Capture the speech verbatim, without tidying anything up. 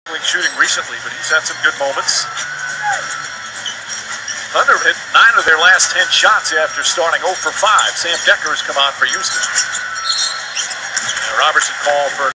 shooting recently, but he's had some good moments. Thunder hit nine of their last ten shots after starting oh for five. Sam Decker has come on for Houston. And Robertson called for